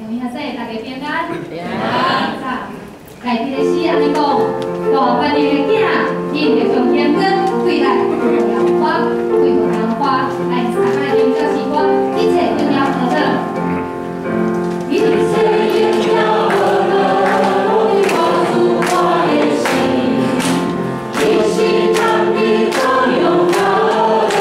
兄兄弟大家平安。平安。家己的诗安尼讲，大半年的囝，因着从天光归来，无阳花，归无阳花，来三个人叫时光，一切都要好的。一切都要好的，你告诉我的心，一心让你左右好的。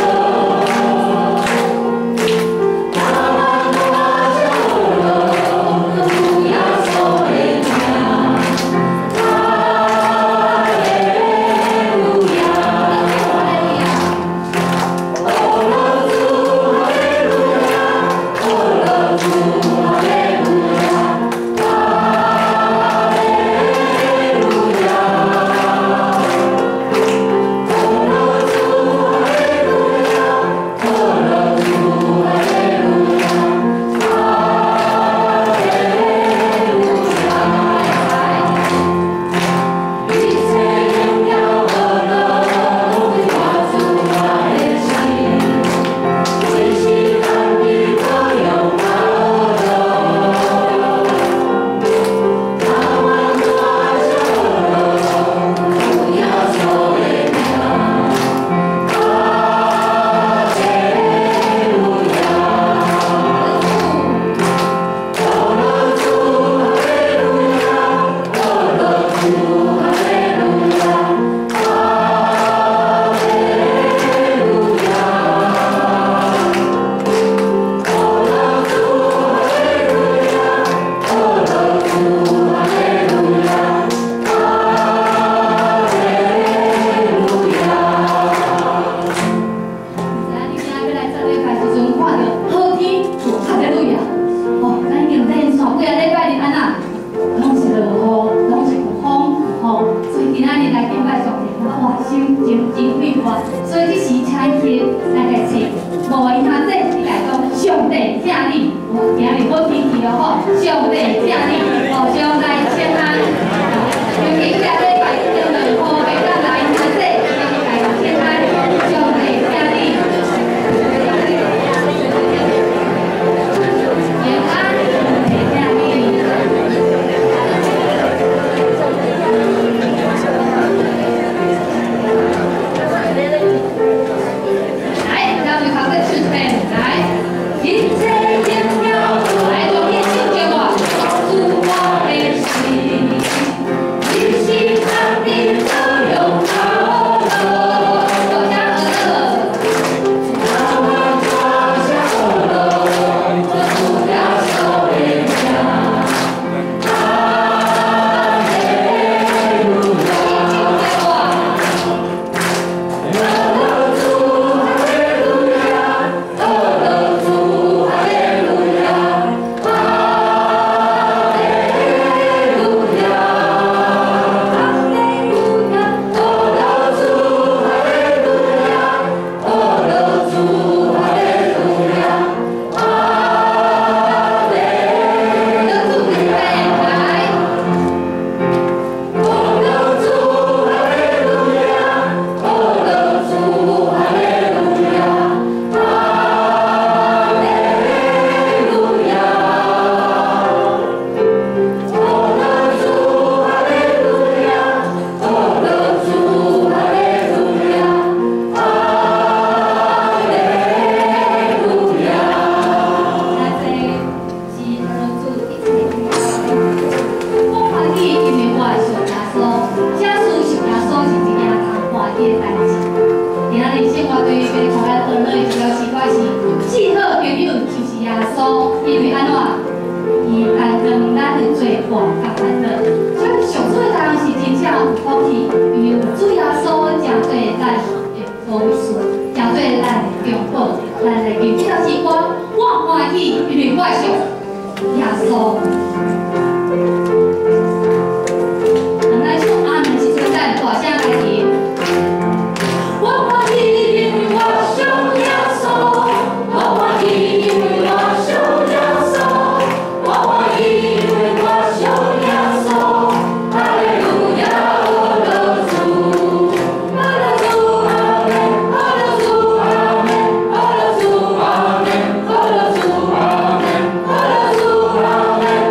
Amen.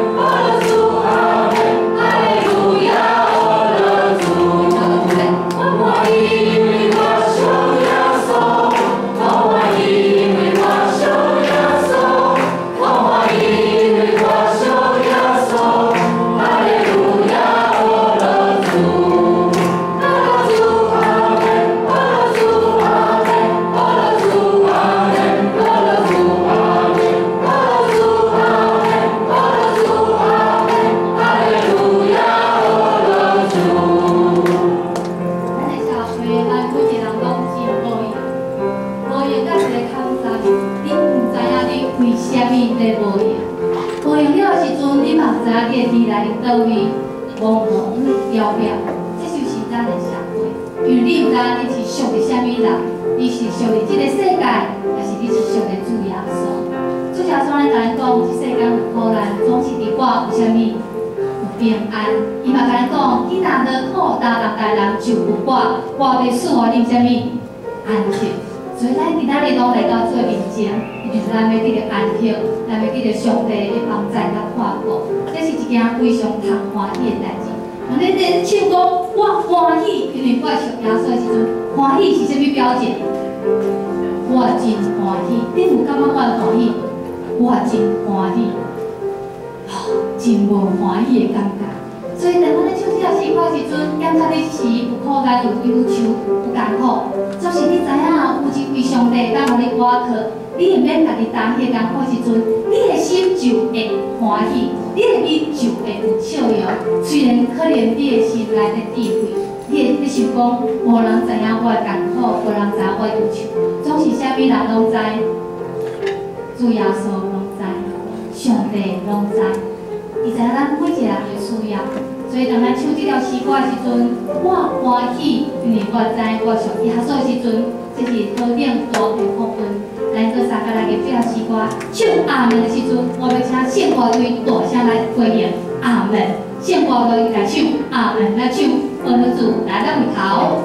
地保养。保养了的时阵，你嘛知影你的未来倒位茫茫渺渺，这就是咱的社会。因为你毋知你是属于啥物人，你是属于这个世界，还是你是属于主耶稣？主耶稣咧甲咱讲，这世间有苦难，总是伫我有啥物？有平安。伊嘛甲咱讲，你若落苦担重担人，就有我要赐予你啥物？安息。所以咱今仔日拢来到做面前，就是咱要得到安息，咱要得到上帝的帮助甲看顾，这是一件非常通欢喜的代志。咱咧唱讲，我欢喜，因为我属耶稣的时阵，欢喜是啥物表情？我真欢喜，你有感觉我欢喜？我真欢喜，真无欢喜的感觉。所以，当我咧唱这首诗歌的时阵，检查你是有苦难、有忧愁、有艰苦，就是你知影有一位上帝敢互你倚靠，你会免家己担迄艰苦的时阵，你的心就会欢喜，你的面就会有笑容。虽然可能你的心内的智慧，你想讲无人知影我的艰苦，无人知影我的忧愁，总是啥物人拢知，主耶稣拢知，上帝拢知。伊知影咱每一个人的需要，所以当咱唱这条诗歌的时阵，我欢喜，因为我知我属耶稣的时阵，这是何等大的福分。咱搁三个来给这条诗歌唱阿门的时阵，我要请圣歌队大声来回应阿门。圣歌队来唱阿门，来唱恩的主来咱回头。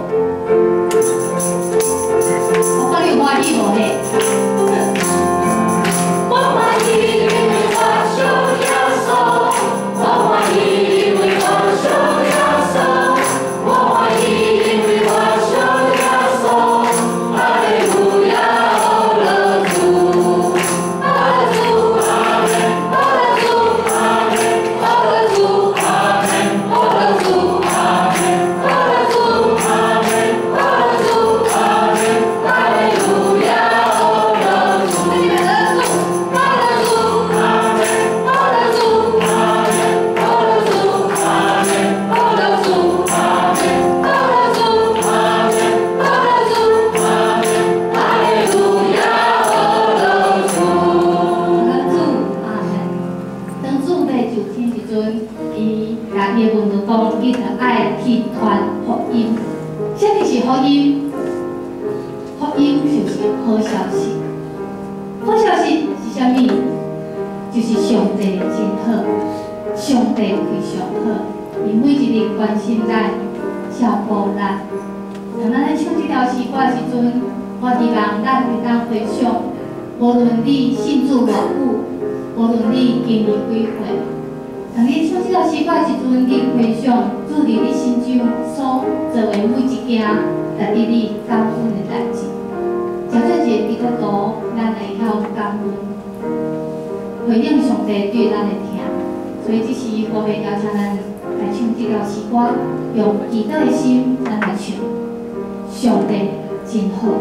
我看你有欢喜无嘞？我欢喜，因为我属耶稣。我欢喜，因为我属耶稣。我欢喜，因为我属耶稣。哈利路亚，哦乐主，哦乐主，阿门，哦乐主，阿门，哦乐主，阿门，哦乐主，阿门，哦乐主，阿门，哦乐主，阿门，哈利路亚，哦乐主，你们乐主，哦乐主，阿门，哦乐主，阿门。伊的问就讲，伊就爱去传福音。啥物是福音？福音就是好消息。好消息是啥物？就是上帝真好，上帝非常好，伊每一日关心咱，照顾咱。当咱咧唱这条诗歌的时阵，我希望咱会当回想，无论你信主偌久，无论你经历几岁。当你唱这条诗歌的时阵，你回想主伫你心中所做的每一件，值得你感恩的代志。真正一个基督徒，咱会晓感恩，回应上帝对咱的疼。所以，这时我要邀请咱来唱这条诗歌，用祈祷的心，咱来唱。上帝真好。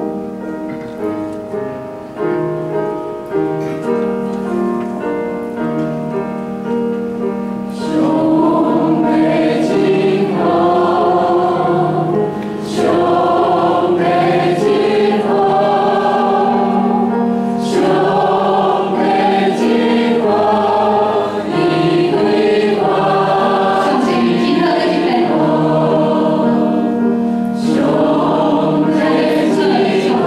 上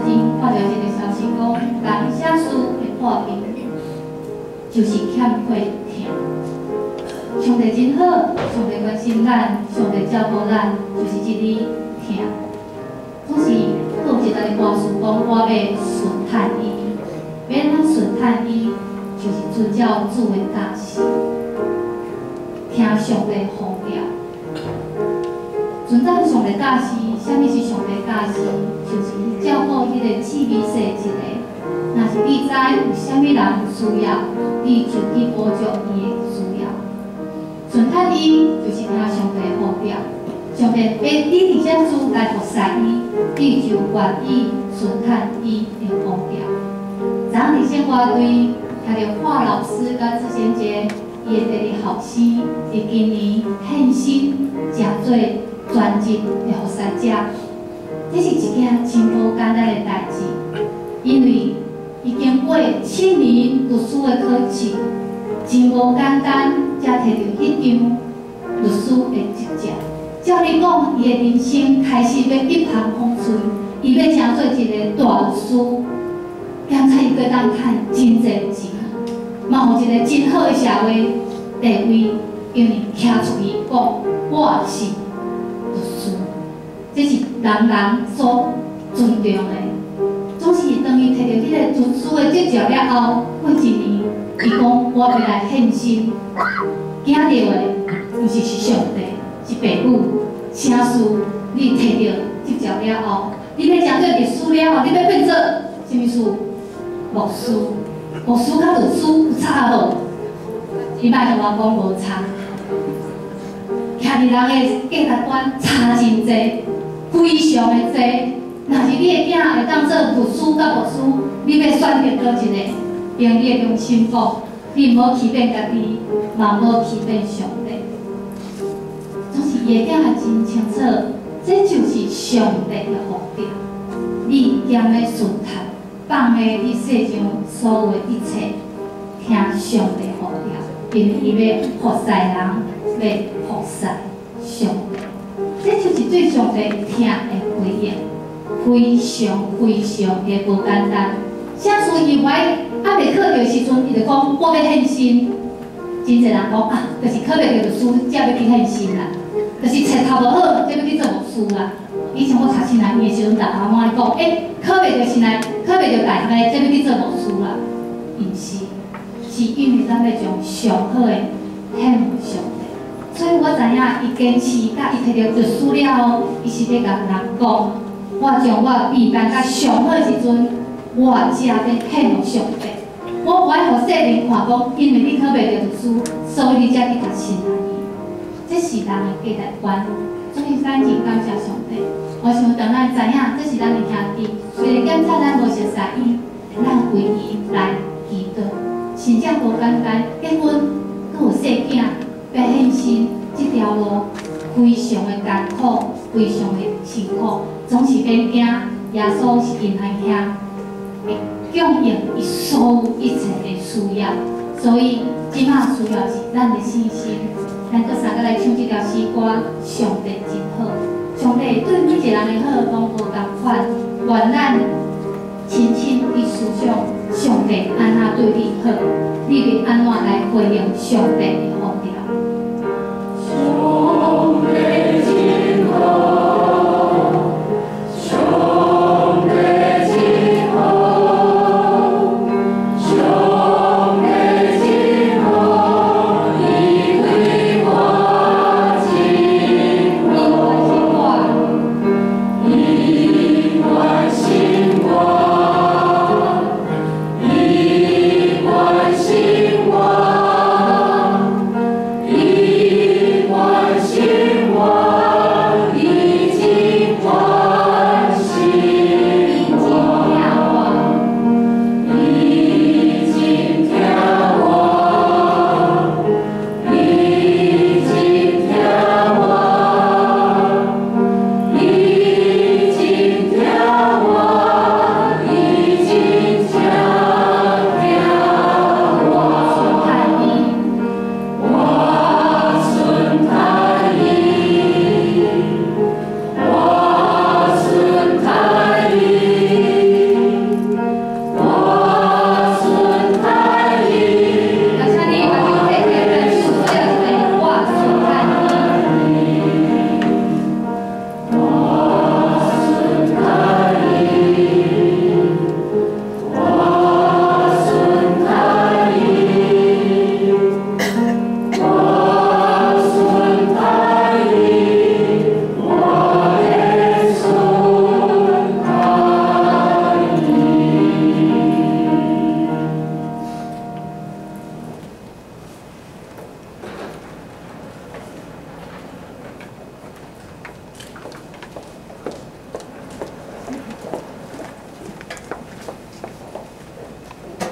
前看到一个消息讲，人写书会破病，就是欠血疼。上帝真好，上帝关心咱，上帝照顾咱，就是这个疼。总是有一个歌词讲，我要顺探伊，免咱顺探伊，就是遵照主的教示，听上帝呼召。遵照上帝教示，啥物是上帝教示？就是照顾迄个姊妹细一个。若是你知有啥物人需要，你就去补足伊的需要。顺探伊就是听上帝呼召，上帝要你伫遮主来服侍伊，你就愿意顺探伊的呼召。昨日生活对听到华老师甲志贤姐伊的第二后生，伫今年献身诚做专职的服侍者，这是一件真无简单的代志，因为伊经过7年律师的考试，真无简单，才摕到迄张律师的执照。照理讲，伊的人生开始要一帆风顺，伊要成做一个大律师，兼且伊阁当趁真侪钱，嘛有一个真好的社会地位，因为徛出去讲我是律师，这是人人所尊重的。总是当伊摕到迄个律师的执照了后，过1年，伊讲我要来献身，惊到的毋是上帝，是父母。啥事你摕到执照了后，你要成做律师了后，你要变做啥物事？牧师，牧师甲律师有差无？你莫甲我讲无差。徛伫人的价值观差真济，非常的济。若是你的囝会当做律师甲牧师，你要选择倒一个？凭你的良心讲，你毋好欺骗家己，嘛毋好欺骗上帝。总是伊的囝也真清楚，这就是上帝的呼召。你兼要顺探，放下你世上所有的一切，听上帝呼召，因为伊要服侍人，要服侍上帝。这就是对上帝听的回应，非常非常的无简单。啥事以外，未考到时阵，伊就讲我要献身。真侪人讲啊，就是考袂到律师，才要去献身啦。就是册读无好，才要去做牧师啦。以前我读新南医的时阵，逐阿妈讲，考袂到新南，考袂到大学的，才要去做牧师啦。毋是，是因为咱要将上好的献给上帝。所以我知影，伊坚持，甲伊摕到律师了后，伊是要甲人讲，我将我备办甲上好的时阵，我才要献给上帝。我不爱互世人看讲，因为你考袂到律师，所以你才去读新南医。这是人的价值观，所以咱真感谢上帝。我想当咱知影，这是咱的兄弟，虽然检查咱无熟悉伊，咱为伊来祈祷。真正无简单，结婚阁有细囝，要献身，这条路非常的艰苦，非常的辛苦，总是免惊。耶稣是因爱兄，会供应伊所有一切的需要，所以即马需要是咱的信心。咱阁三个来唱这条诗歌，上帝真好，上帝对每一个人的好拢无共款，愿咱深深地思想，上帝安怎对你好，你要安怎来回应上帝的好。